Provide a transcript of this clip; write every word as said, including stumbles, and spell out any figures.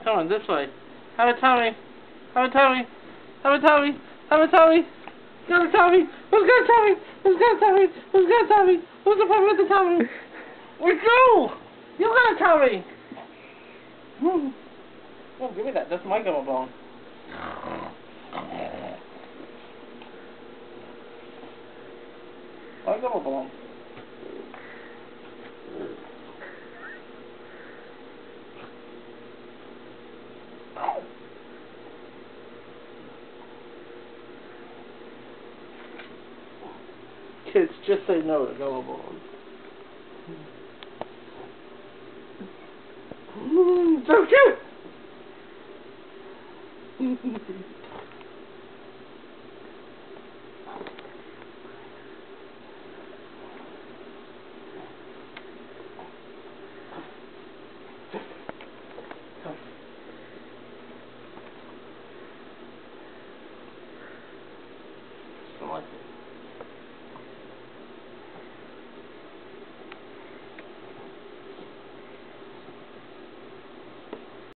Come on, this way. Have a tummy. Have a tummy. Have a tummy. Have a tummy. Got a tummy. Who's got a tummy? Who's got a tummy? Who's got a tummy? Who's the one with the tummy? It's you! You got a tummy! Hmm. Oh, give me that. That's my gummy bone. My gummy bone. Kids, just say no to gummy bones. Mm, so cute! Come on.